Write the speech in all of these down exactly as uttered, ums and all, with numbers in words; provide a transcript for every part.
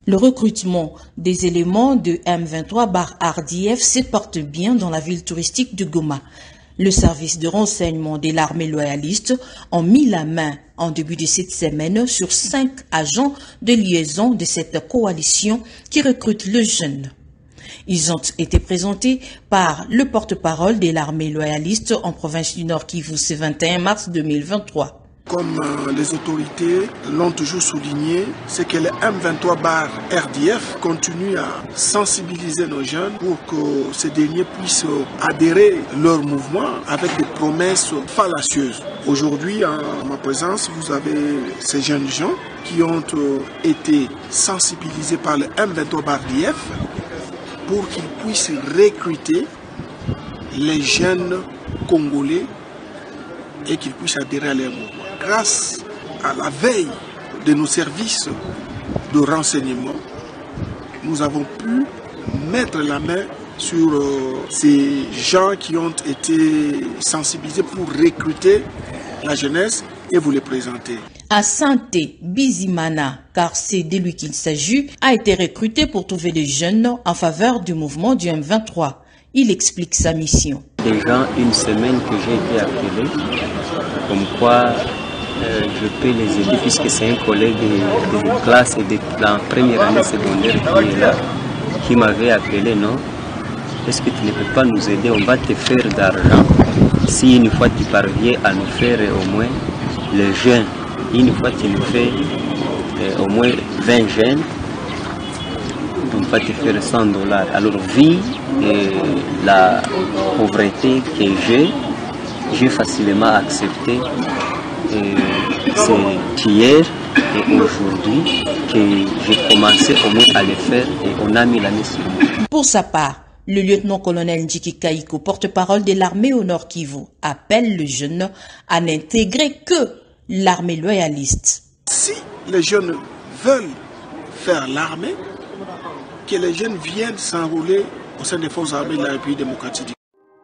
Le recrutement des éléments de M vingt-trois R D F se porte bien dans la ville touristique de Goma. Le service de renseignement de l'armée loyaliste a mis la main en début de cette semaine sur cinq agents de liaison de cette coalition qui recrute le jeune. Ils ont été présentés par le porte-parole de l'armée loyaliste en province du Nord Kivu ce vingt et un mars deux mille vingt-trois. Comme euh, les autorités l'ont toujours souligné, c'est que le M vingt-trois R D F continue à sensibiliser nos jeunes pour que ces derniers puissent adhérer leur mouvement avec des promesses fallacieuses. Aujourd'hui, en ma présence, vous avez ces jeunes gens qui ont euh, été sensibilisés par le M vingt-trois R D F pour qu'ils puissent recruter les jeunes Congolais et qu'ils puissent adhérer à leur mouvement. Grâce à la veille de nos services de renseignement, nous avons pu mettre la main sur euh, ces gens qui ont été sensibilisés pour recruter la jeunesse et vous les présenter. Asante Bizimana, car c'est de lui qu'il s'agit, a été recruté pour trouver des jeunes en faveur du mouvement du M vingt-trois. Il explique sa mission. Déjà une semaine que j'ai été appelé, comme quoi euh, je peux les aider puisque c'est un collègue de, de classe et de la première année secondaire qui est là, qui m'avait appelé, non? Est-ce que tu ne peux pas nous aider? On va te faire d'argent. Si une fois tu parviens à nous faire au moins les jeunes, une fois tu nous fais euh, au moins vingt jeunes, on va te faire cent dollars. Alors, vu euh, la pauvreté que j'ai, j'ai facilement accepté. Euh, c'est hier et aujourd'hui que j'ai commencé au moins à le faire et on a mis la main sur moi. Pour sa part, le lieutenant-colonel Njiki Kaiko, porte-parole de l'armée au Nord Kivu, appelle le jeune à n'intégrer que l'armée loyaliste. Si les jeunes veulent faire l'armée, que les jeunes viennent s'enrôler au sein des forces armées de la République démocratique du Congo.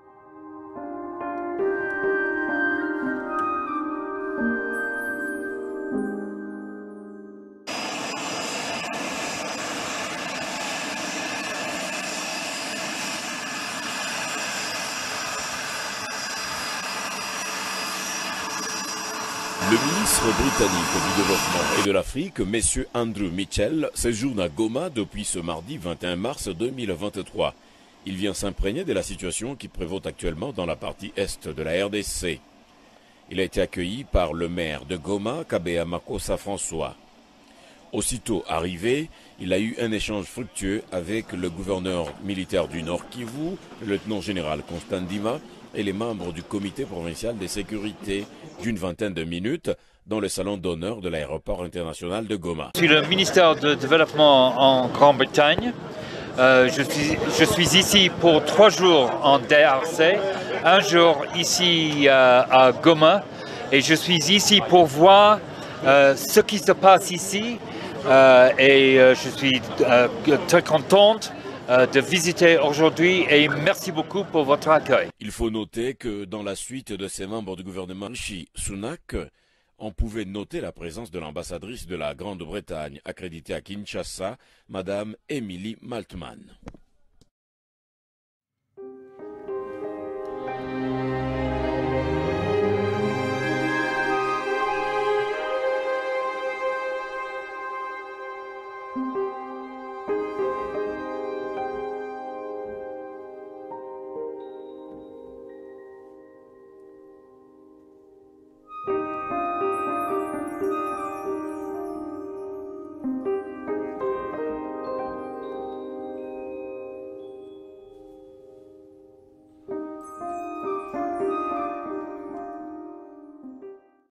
Le ministre britannique du Développement et de l'Afrique, M. Andrew Mitchell, séjourne à Goma depuis ce mardi vingt et un mars deux mille vingt-trois. Il vient s'imprégner de la situation qui prévaut actuellement dans la partie est de la R D C. Il a été accueilli par le maire de Goma, Kabea Makossa François. Aussitôt arrivé, il a eu un échange fructueux avec le gouverneur militaire du Nord Kivu, le lieutenant-général Constant Ndima, et les membres du comité provincial de sécurité d'une vingtaine de minutes dans le salon d'honneur de l'aéroport international de Goma. Je suis le ministère de Développement en Grande-Bretagne. Euh, je, suis, je suis ici pour trois jours en D R C, un jour ici euh, à Goma, et je suis ici pour voir euh, ce qui se passe ici. Euh, et euh, je suis euh, très contente de visiter aujourd'hui et merci beaucoup pour votre accueil. Il faut noter que dans la suite de ces membres du gouvernement Rishi Sunak, on pouvait noter la présence de l'ambassadrice de la Grande-Bretagne accréditée à Kinshasa, Madame Emily Maltman.